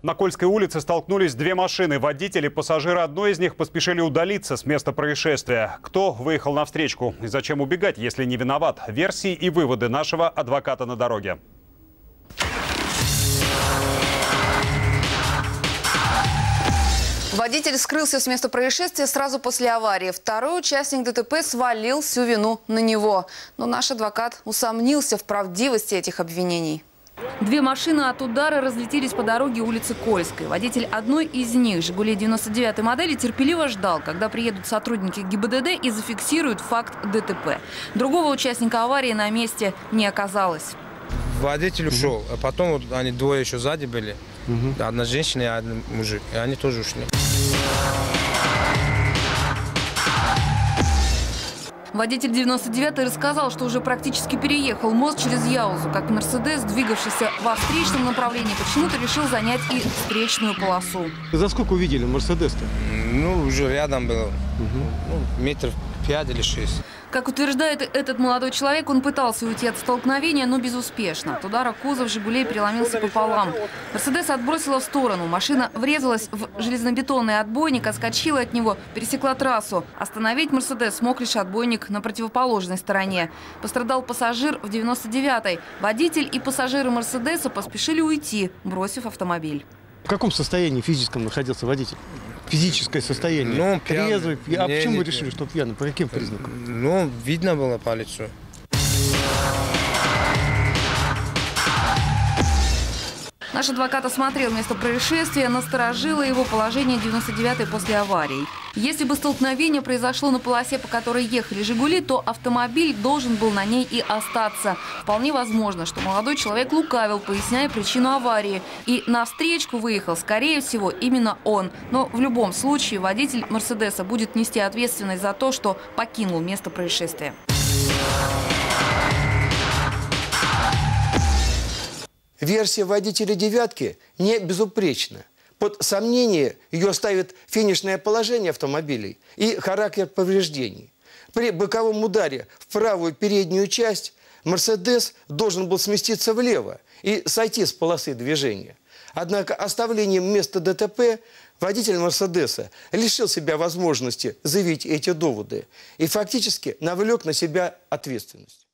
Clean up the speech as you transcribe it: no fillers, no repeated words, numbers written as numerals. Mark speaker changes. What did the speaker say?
Speaker 1: На Кольской улице столкнулись две машины. Водитель и пассажиры одной из них поспешили удалиться с места происшествия. Кто выехал навстречу и зачем убегать, если не виноват? Версии и выводы нашего адвоката на дороге.
Speaker 2: Водитель скрылся с места происшествия сразу после аварии. Второй участник ДТП свалил всю вину на него. Но наш адвокат усомнился в правдивости этих обвинений.
Speaker 3: Две машины от удара разлетелись по дороге улицы Кольской. Водитель одной из них, «Жигулей» 99-й модели, терпеливо ждал, когда приедут сотрудники ГИБДД и зафиксируют факт ДТП. Другого участника аварии на месте не оказалось.
Speaker 4: Водитель ушел, а потом вот они двое еще сзади были. Одна женщина и один мужик. И они тоже ушли.
Speaker 3: Водитель 99-й рассказал, что уже практически переехал мост через Яузу, как «Мерседес», двигавшийся во встречном направлении, почему-то решил занять и встречную полосу.
Speaker 5: За сколько увидели «Мерседес»-то?
Speaker 4: Ну, уже рядом было. Метров 5 или 6.
Speaker 3: Как утверждает этот молодой человек, он пытался уйти от столкновения, но безуспешно. От удара кузов «Жигулей» переломился пополам. «Мерседес» отбросила в сторону. Машина врезалась в железнобетонный отбойник, отскочила от него, пересекла трассу. Остановить «Мерседес» смог лишь отбойник на противоположной стороне. Пострадал пассажир в 99-й. Водитель и пассажиры «Мерседеса» поспешили уйти, бросив автомобиль.
Speaker 5: В каком состоянии физическом находился водитель? Физическое состояние?
Speaker 4: Ну,
Speaker 5: трезвый. А почему вы решили, что пьяный? По каким признакам?
Speaker 4: Ну, видно было по лицу.
Speaker 3: Наш адвокат осмотрел место происшествия, насторожило его положение 99-й после аварии. Если бы столкновение произошло на полосе, по которой ехали «Жигули», то автомобиль должен был на ней и остаться. Вполне возможно, что молодой человек лукавил, поясняя причину аварии. И навстречку выехал, скорее всего, именно он. Но в любом случае водитель «Мерседеса» будет нести ответственность за то, что покинул место происшествия.
Speaker 6: Версия водителя «девятки» не безупречна. Под сомнение ее ставит финишное положение автомобилей и характер повреждений. При боковом ударе в правую переднюю часть «Мерседес» должен был сместиться влево и сойти с полосы движения. Однако оставлением места ДТП водитель «Мерседеса» лишил себя возможности заявить эти доводы и фактически навлек на себя ответственность.